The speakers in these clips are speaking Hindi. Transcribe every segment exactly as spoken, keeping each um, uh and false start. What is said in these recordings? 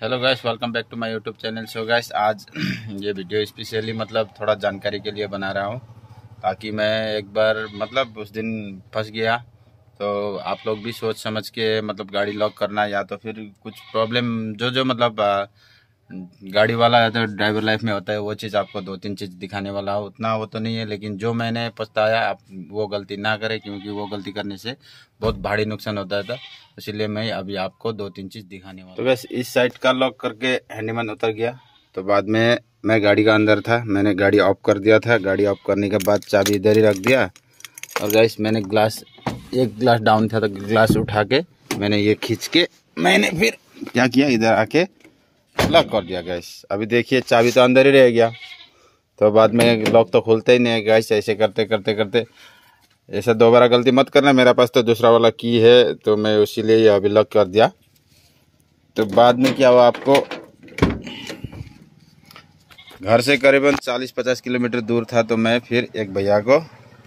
Hello guys, welcome back to my YouTube channel. So guys, आज ये वीडियो स्पेशली मतलब थोड़ा जानकारी के लिए बना रहा हूँ, ताकि मैं एक बार मतलब उस दिन फंस गया तो आप लोग भी सोच समझ के मतलब गाड़ी लॉक करना, या तो फिर कुछ प्रॉब्लम जो जो मतलब आ, गाड़ी वाला या तो ड्राइवर लाइफ में होता है, वो चीज़ आपको दो तीन चीज़ दिखाने वाला हो। उतना वो तो नहीं है, लेकिन जो मैंने पछताया आप वो गलती ना करें, क्योंकि वो गलती करने से बहुत भारी नुकसान होता था। इसीलिए मैं अभी आपको दो तीन चीज़ दिखाने वाला। तो बस इस साइड का लॉक करके हैंडीमैन उतर गया, तो बाद में मैं गाड़ी का अंदर था, मैंने गाड़ी ऑफ कर दिया था। गाड़ी ऑफ करने के बाद चाबी इधर ही रख दिया, और गैस मैंने ग्लास एक ग्लास डाउन था तो ग्लास उठा के मैंने ये खींच के मैंने फिर क्या किया, इधर आके लॉक कर दिया गैस। अभी देखिए चाबी तो अंदर ही रह गया, तो बाद में लॉक तो खुलता ही नहीं है गैस। ऐसे करते करते करते ऐसा दोबारा गलती मत करना। मेरे पास तो दूसरा वाला की है, तो मैं उसीलिए ये अभी लॉक कर दिया। तो बाद में क्या हुआ, आपको घर से करीबन चालीस पचास किलोमीटर दूर था, तो मैं फिर एक भैया को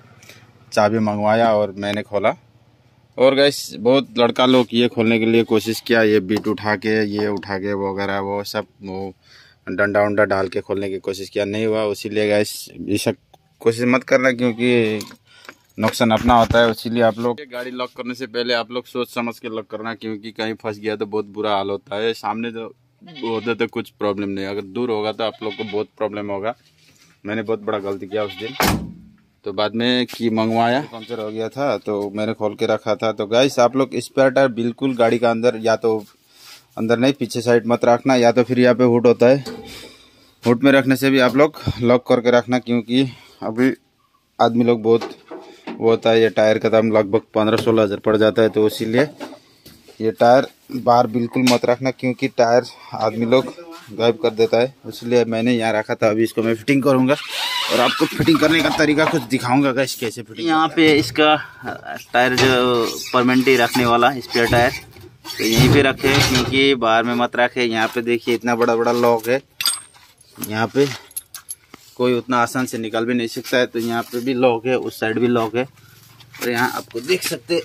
चाबी मंगवाया और मैंने खोला। और गैस बहुत लड़का लोग ये खोलने के लिए कोशिश किया, ये बीट उठा के ये उठा के वगैरह वो सब वो डंडा उंडा डाल के खोलने की कोशिश किया, नहीं हुआ। इसीलिए गैस ये सब कोशिश मत करना, क्योंकि नुकसान अपना होता है। इसीलिए आप लोग गाड़ी लॉक करने से पहले आप लोग सोच समझ के लॉक करना, क्योंकि कहीं फंस गया तो बहुत बुरा हाल होता है। सामने जो होता तो कुछ प्रॉब्लम नहीं, अगर दूर होगा तो आप लोग को बहुत प्रॉब्लम होगा। मैंने बहुत बड़ा गलती किया उस दिन। तो बाद में की मंगवाया, पंचर हो गया था तो मैंने खोल के रखा था। तो गाइस आप लोग स्पेयर टायर बिल्कुल गाड़ी का अंदर, या तो अंदर नहीं पीछे साइड मत रखना, या तो फिर यहाँ पे हुड होता है, हुड में रखने से भी आप लोग लॉक करके रखना। क्योंकि अभी आदमी लोग बहुत वो होता है, ये टायर का दाम लगभग पंद्रह सोलह हज़ार पड़ जाता है। तो इसीलिए ये टायर बाहर बिल्कुल मत रखना, क्योंकि टायर आदमी लोग गायब कर देता है। इसलिए मैंने यहाँ रखा था। अभी इसको मैं फिटिंग करूँगा और आपको फिटिंग करने का तरीका कुछ दिखाऊंगा गाइस, कैसे फिटिंग। यहाँ पे इसका टायर जो परमानेंटली रखने वाला स्पेयर टायर, तो यहीं पे रखे, क्योंकि बाहर में मत रखे। यहाँ पे देखिए इतना बड़ा बड़ा लॉक है, यहाँ पे कोई उतना आसान से निकल भी नहीं सकता है। तो यहाँ पे भी लॉक है, उस साइड भी लॉक है, और यहाँ आपको देख सकते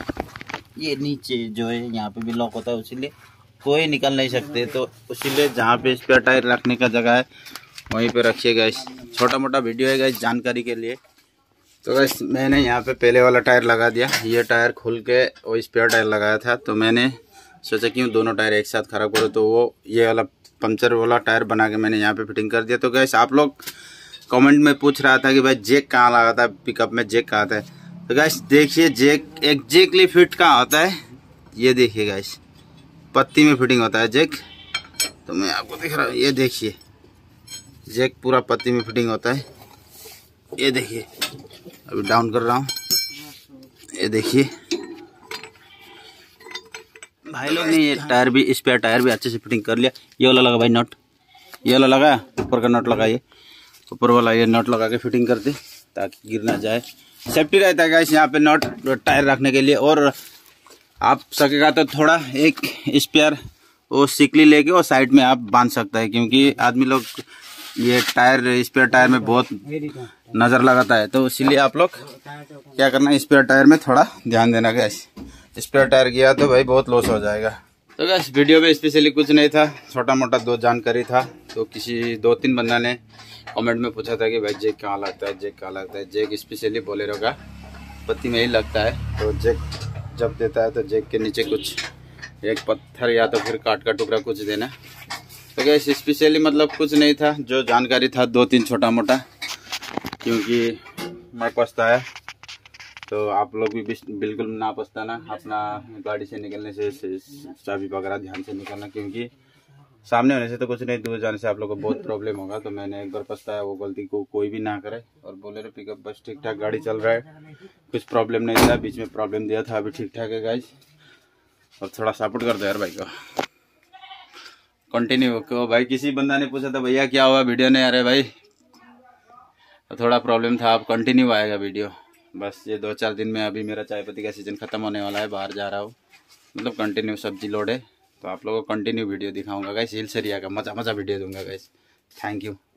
ये नीचे जो है यहाँ पे भी लॉक होता है, इसीलिए कोई निकल नहीं सकते। तो इसीलिए जहाँ पे स्पेयर टायर रखने का जगह है वहीं पे रखिए गाइस। छोटा मोटा वीडियो है गाइस जानकारी के लिए। तो गाइस मैंने यहाँ पे पहले वाला टायर लगा दिया, ये टायर खुल के वो स्पेयर टायर लगाया था। तो मैंने सोचा क्यों दोनों टायर एक साथ खराब करो, तो वो ये वाला पंचर वाला टायर बना के मैंने यहाँ पे फिटिंग कर दिया। तो गाइस आप लोग कमेंट में पूछ रहा था कि भाई जैक कहाँ लगा था, पिकअप में जैक कहाँ आता है। तो गाइस देखिए जैक एग्जैक्टली फिट कहाँ होता है, ये देखिए गाइस पत्ती में फिटिंग होता है जैक। तो मैं आपको दिख रहा हूँ, ये देखिए जैक पूरा पत्ती में फिटिंग होता है। ये देखिए अभी डाउन कर रहा हूँ, ये देखिए भाई लोग ने ये टायर भी स्पेयर टायर भी अच्छे से फिटिंग कर लिया। ये वाला लगा भाई नट, ये वाला लगा, ऊपर का नट लगाइए, ऊपर वाला ये नट लगा के फिटिंग कर दे ताकि गिर ना जाए। सेफ्टी रहता है गाइस यहाँ पे नट टायर रखने के लिए। और आप सकेगा तो थोड़ा एक स्पेयर वो सिकली लेके और साइड में आप बांध सकते हैं, क्योंकि आदमी लोग ये टायर स्पेयर टायर में बहुत नज़र लगाता है। तो इसीलिए आप लोग क्या करना, स्पेयर टायर में थोड़ा ध्यान देना गैस। स्पेयर टायर गया तो भाई बहुत लॉस हो जाएगा। तो गैस वीडियो में स्पेशली कुछ नहीं था, छोटा मोटा दो जानकारी था। तो किसी दो तीन बंदा ने कमेंट में पूछा था कि भाई जैक कहाँ लगता है, जैक कहाँ लगता है। जैक स्पेशली बोलेरो का पत्ती में ही लगता है। तो जैक जब देता है तो जैक के नीचे कुछ एक पत्थर या तो फिर काट का टुकड़ा कुछ देना। तो गैस स्पेशली मतलब कुछ नहीं था, जो जानकारी था दो तीन छोटा मोटा, क्योंकि मैं पछताया। तो आप लोग भी बिल्कुल ना पछताना, अपना गाड़ी से निकलने से चाबी वगैरह ध्यान से निकलना, क्योंकि सामने होने से तो कुछ नहीं, दूर जाने से आप लोग को बहुत प्रॉब्लम होगा। तो मैंने एक बार पछताया, वो गलती को कोई भी ना करे। और बोलेरो पिकअप बस ठीक ठाक गाड़ी चल रहा है, कुछ प्रॉब्लम नहीं था। बीच में प्रॉब्लम दिया था, अभी ठीक ठाक है गाइस। और थोड़ा सपोर्ट कर दो यार भाई को, कंटिन्यू को। भाई किसी बंदा ने पूछा था भैया क्या हुआ वीडियो नहीं आ रहा भाई, तो थोड़ा प्रॉब्लम था। अब कंटिन्यू आएगा वीडियो, बस ये दो चार दिन में। अभी मेरा चाय पत्ती का सीजन खत्म होने वाला है, बाहर जा रहा हूँ, मतलब कंटिन्यू सब्जी लोड है। तो आप लोगों को कंटिन्यू वीडियो दिखाऊंगा गाइस, हिल्स एरिया का मजा मजा वीडियो दूंगा गाइस। Thank you.